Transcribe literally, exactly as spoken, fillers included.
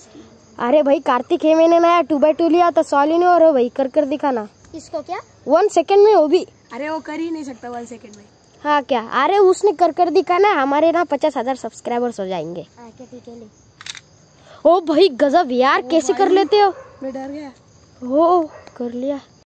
अरे भाई कार्तिक है, मैंने नया टू बाई टू लिया तो सॉल ही नहीं हो रहा भाई, कर कर दिखाना। इसको क्या वन सेकंड में वो भी? अरे वो कर ही नहीं सकता वन सेकंड में। हाँ क्या? अरे उसने कर कर दिखाना, हमारे ना पचास हजार सब्सक्राइबर्स हो जाएंगे। ठीक है। ओ भाई गजब यार, कैसे कर लेते हो? मैं डर गया। हो कर लिया।